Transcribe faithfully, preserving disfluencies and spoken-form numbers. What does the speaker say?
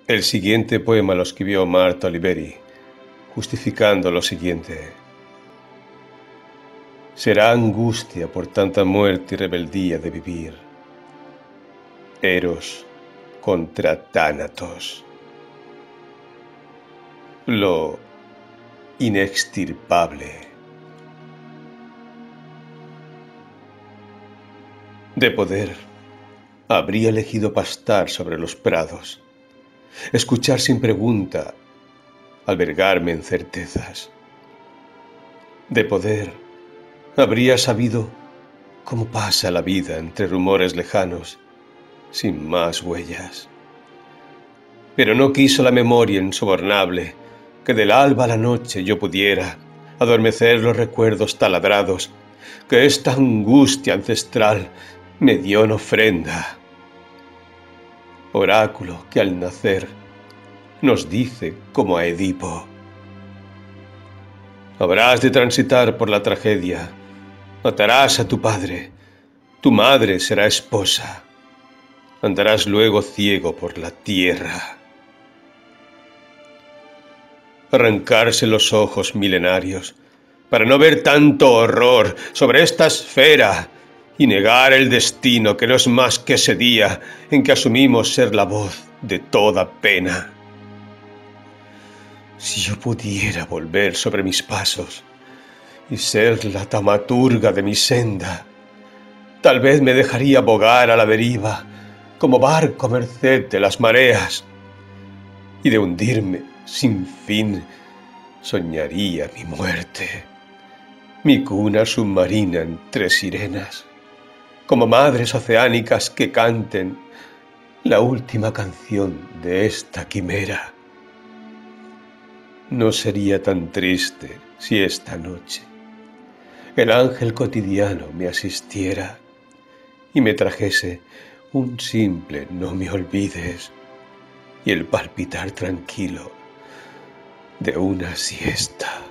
El siguiente poema lo escribió Martha Oliveri, justificando lo siguiente. Será angustia por tanta muerte y rebeldía de vivir. Eros contra Tánatos. Lo inextirpable. De poder, habría elegido pastar sobre los prados, escuchar sin pregunta, albergarme en certezas. De poder, habría sabido cómo pasa la vida entre rumores lejanos, sin más huellas. Pero no quiso la memoria insobornable que del alba a la noche yo pudiera adormecer los recuerdos taladrados que esta angustia ancestral me dio en ofrenda. Oráculo que al nacer nos dice como a Edipo: habrás de transitar por la tragedia, matarás a tu padre, tu madre será esposa, andarás luego ciego por la tierra. Arrancarse los ojos milenarios para no ver tanto horror sobre esta esfera y negar el destino que no es más que ese día en que asumimos ser la voz de toda pena. Si yo pudiera volver sobre mis pasos y ser la taumaturga de mi senda, tal vez me dejaría bogar a la deriva como barco a merced de las mareas, y de hundirme sin fin soñaría mi muerte, mi cuna submarina entre sirenas, como madres oceánicas que canten la última canción de esta quimera. No sería tan triste si esta noche el ángel cotidiano me asistiera y me trajese un simple no me olvides y el palpitar tranquilo de una siesta.